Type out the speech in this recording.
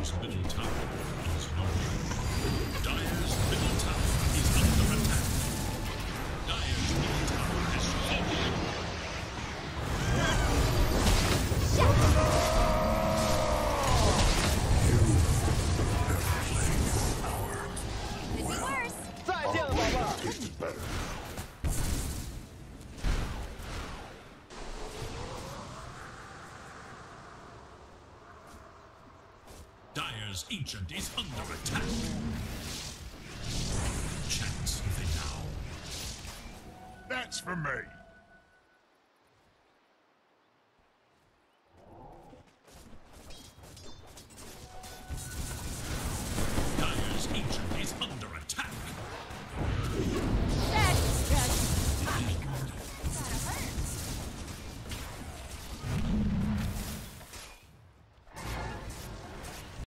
Dire's middle tower is falling. Dire's middle tower is under attack. Dire's middle tower is falling. Could be worse. 再见了，宝贝儿。 Dire's Ancient is under attack. Chance the now. That's for me.